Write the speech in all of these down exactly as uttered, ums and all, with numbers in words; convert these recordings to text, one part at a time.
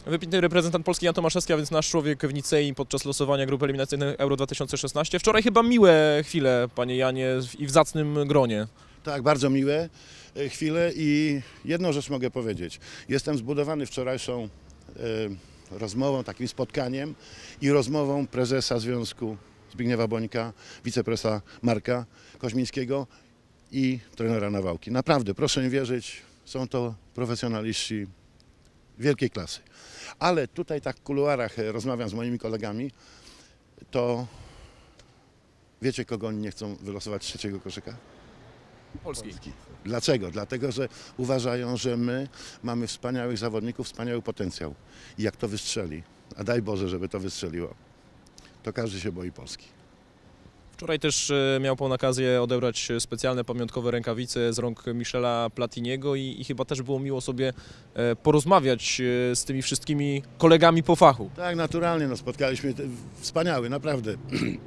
Wybitny reprezentant Polski Jan Tomaszewski, a więc nasz człowiek w Nicei podczas losowania grupy eliminacyjnej Euro dwa tysiące szesnaście. Wczoraj chyba miłe chwile, panie Janie, i w zacnym gronie. Tak, bardzo miłe e, chwile i jedną rzecz mogę powiedzieć. Jestem zbudowany wczorajszą e, rozmową, takim spotkaniem i rozmową prezesa Związku Zbigniewa Bońka, wicepresa Marka Koźmińskiego i trenera Nawałki. Naprawdę, proszę mi wierzyć, są to profesjonaliści wielkiej klasy. Ale tutaj tak w kuluarach e, rozmawiam z moimi kolegami, to wiecie, kogo oni nie chcą wylosować z trzeciego koszyka? Polski. Dlaczego? Dlatego, że uważają, że my mamy wspaniałych zawodników, wspaniały potencjał. I jak to wystrzeli, a daj Boże, żeby to wystrzeliło, to każdy się boi Polski. Wczoraj też e, miał pan okazję odebrać specjalne pamiątkowe rękawice z rąk Michela Platiniego i, i chyba też było miło sobie e, porozmawiać e, z tymi wszystkimi kolegami po fachu. Tak, naturalnie, no, spotkaliśmy, te- wspaniały, naprawdę,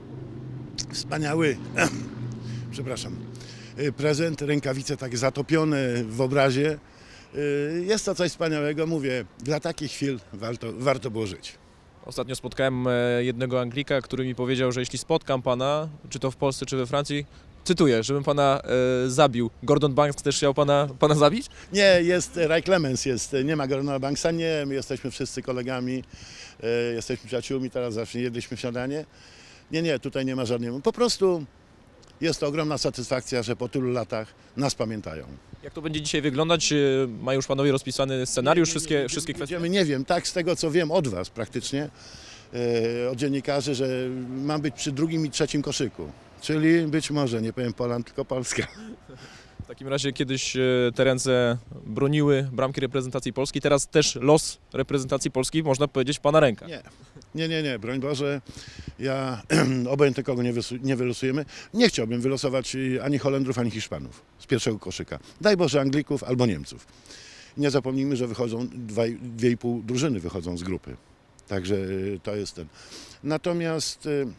wspaniały, przepraszam, y, prezent, rękawice tak zatopione w obrazie. Y, Jest to coś wspaniałego, mówię, dla takich chwil warto, warto było żyć. Ostatnio spotkałem e, jednego Anglika, który mi powiedział, że jeśli spotkam pana, czy to w Polsce, czy we Francji, cytuję, żebym pana e, zabił. Gordon Banks też chciał pana, pana zabić? Nie, jest Ray Clemens, jest, nie ma Gordona Banksa, nie, my jesteśmy wszyscy kolegami, e, jesteśmy przyjaciółmi, teraz zawsze jedliśmy śniadanie. Nie, nie, tutaj nie ma żadnego, po prostu jest to ogromna satysfakcja, że po tylu latach nas pamiętają. Jak to będzie dzisiaj wyglądać? E, Ma już panowie rozpisany scenariusz, wszystkie, wszystkie kwestie? Będziemy, nie wiem, tak z tego co wiem od was praktycznie, e, od dziennikarzy, że mam być przy drugim i trzecim koszyku, czyli być może, nie powiem Poland, tylko Polska. W takim razie kiedyś e, te ręce broniły bramki reprezentacji Polski, teraz też los reprezentacji Polski, można powiedzieć, w pana rękach. Nie, nie, nie, nie, broń Boże, ja obojętnie kogo nie, wysu- nie wylosujemy, nie chciałbym wylosować y, ani Holendrów, ani Hiszpanów z pierwszego koszyka. Daj Boże Anglików albo Niemców. Nie zapomnijmy, że wychodzą, dwa, dwie i pół drużyny wychodzą z grupy, także y, to jest ten. Natomiast, y,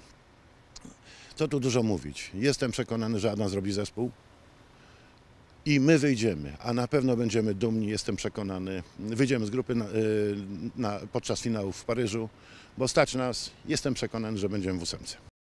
co tu dużo mówić, jestem przekonany, że Adam zrobi zespół. I my wyjdziemy, a na pewno będziemy dumni, jestem przekonany. Wyjdziemy z grupy na, y, na, podczas finałów w Paryżu, bo stać nas, jestem przekonany, że będziemy w ósemce.